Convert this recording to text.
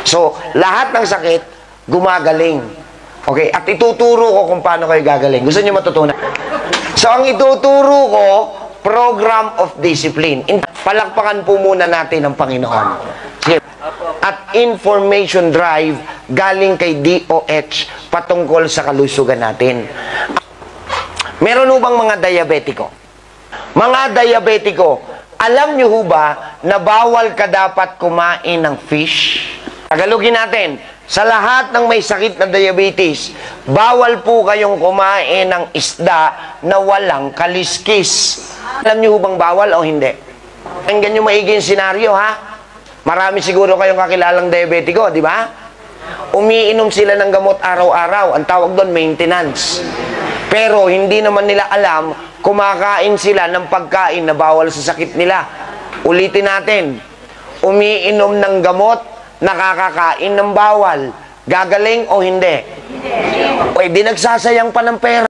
So, lahat ng sakit, gumagaling. Okay? At ituturo ko kung paano kayo gagaling. Gusto niyo matutunan? So, ang ituturo ko, program of discipline. Palakpakan po muna natin ang Panginoon. At information drive galing kay DOH patungkol sa kalusugan natin. Meron ho bang mga diabetiko? Mga diabetiko, alam nyo ho ba na bawal ka dapat kumain ng fish? Tagalogin natin, sa lahat ng may sakit na diabetes, bawal po kayong kumain ng isda na walang kaliskis. Alam nyo ho bang bawal o hindi? Hanggang nyo maiging senaryo, ha? Marami siguro kayong kakilalang diabetiko, di ba? Umiinom sila ng gamot araw-araw. Ang tawag doon, maintenance. Pero hindi naman nila alam, kumakain sila ng pagkain na bawal sa sakit nila. Ulitin natin, umiinom ng gamot, nakakakain ng bawal. Gagaling o hindi? Hindi. Di nagsasayang pa ng pera.